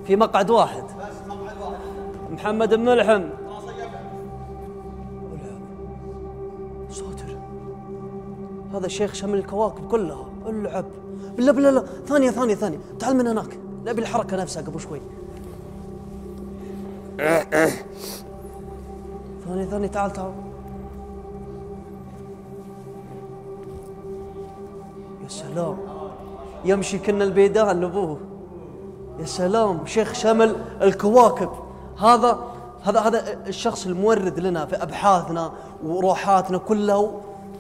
في مقعد واحد. محمد بن ملحم. ساتر، هذا الشيخ شمل الكواكب كلها. العب. لا لا لا، ثانية، تعال من هناك، نبي الحركة نفسها قبل شوي. ثانية، تعال. يا سلام، يمشي كنا البيدان لابوه. يا سلام، شيخ شمل الكواكب. هذا الشخص المورد لنا في ابحاثنا وروحاتنا كلها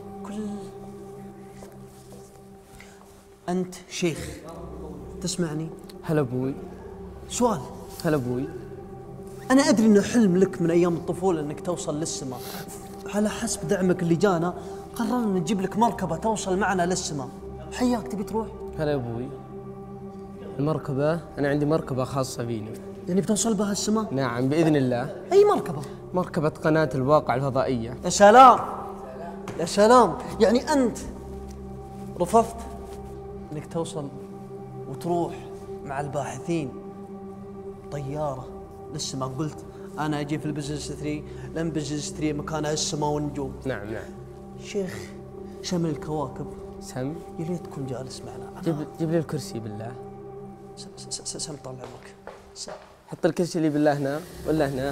انت شيخ تسمعني؟ هلا ابوي. سؤال. هلا ابوي. انا ادري انه حلم لك من ايام الطفوله انك توصل للسماء. على حسب دعمك اللي جانا قررنا نجيب لك مركبه توصل معنا للسماء. حياك، تبي تروح؟ هلا ابوي. المركبة، أنا عندي مركبة خاصة فيني. يعني بتوصل بها السماء؟ نعم بإذن الله. أي مركبة؟ مركبة قناة الواقع الفضائية. يا سلام، يا سلام، يعني أنت رفضت إنك توصل وتروح مع الباحثين طيارة للسماء، قلت أنا أجي في البزنس 3 لأن بزنس 3 مكانها السماء والنجوم. نعم. شيخ شمل الكواكب، سم، يا ريت تكون جالس معنا. جيب لي الكرسي بالله. سم طال عمرك. حط الكرسي اللي بالله هنا ولا هنا.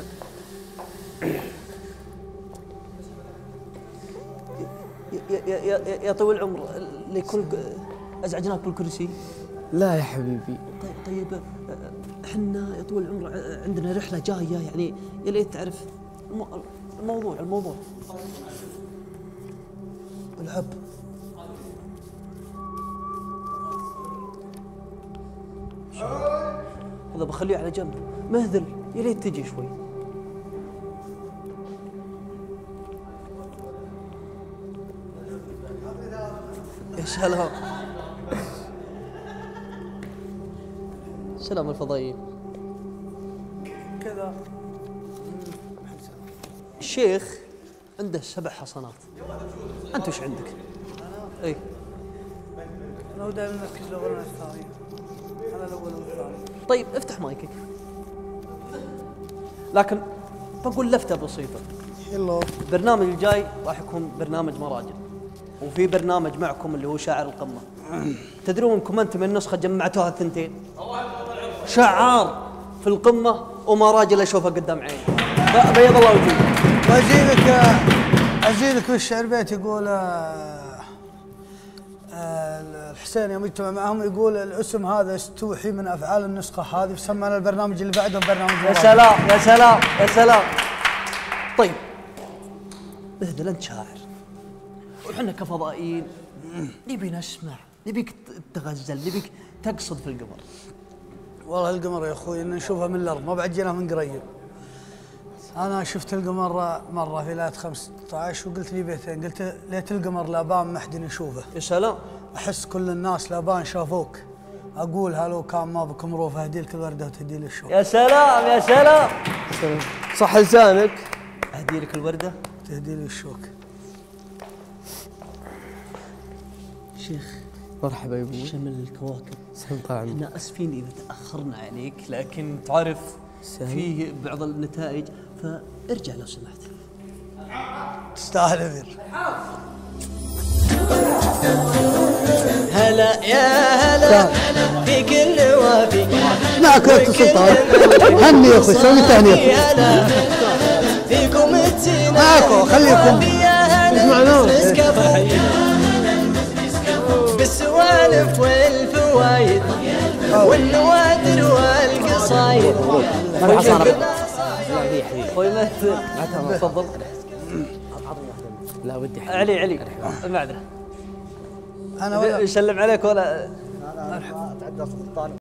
يا طويل العمر، اللي يكون ازعجناك بالكرسي؟ لا يا حبيبي. طيب احنا يا طويل العمر عندنا رحله جايه، يعني يا ليت تعرف الموضوع. الحب. هذا بخليه على جنب. مهذل، يا ليت تجي شوي. يا سلام، سلام الفضائيين كذا. الشيخ عنده 7 حصانات. انت وش عندك؟ اي انا دائما مركز الاول والثاني. انا الاول والثاني. طيب افتح مايكك. لكن بقول لفتة بسيطة. يلا. البرنامج الجاي راح يكون برنامج مراجع، وفي برنامج معكم اللي هو شاعر القمة. تدرون انكم انتم من النسخة جمعتوها الثنتين؟ شعار في القمة ومراجل اشوفها قدام عيني. بيض الله وجهك. ازيدك بالشعر بيت يقول الحسين يوم يجتمع معهم يقول الاسم هذا استوحي من افعال النسخه هذه، فسمينا البرنامج اللي بعده برنامج يا سلام يا سلام يا سلام. طيب اهدل، انت شاعر وحنا كفضائيين نبي نسمع، نبيك تغزل، نبيك تقصد في القمر. والله القمر يا اخوي ان نشوفها من الارض، ما بعد جينا من قريب. انا شفت القمر مره في ليله 15 وقلت لي بيتين، قلت ليت القمر لابان ما حد يشوفه. يا سلام. احس كل الناس لابان شافوك، اقول هلو كان ما بكم روف اهدي لك الورده وتهدي لي الشوق. يا سلام يا سلام. صح لسانك. اهدي لك الورده تهدي لي الشوق. شيخ مرحبا يا ابوي. شمل الكواكب. سلام طال عمرك. احنا اسفين اذا تاخرنا عليك، لكن تعرف فيه بعض النتائج، فارجع لو سمحت. تستاهل امير. هلا يا هلا في كل وافي معك يا سلطان. هني يا اخوي، سوي تهنئه. فيكم التينا معكم خليكم اسمعوا بالسوالف والفوايد والنوادر والقصايد. اخوي تفضل. لا ودي علي المعذره. انا يسلم عليك ولا مرحبا.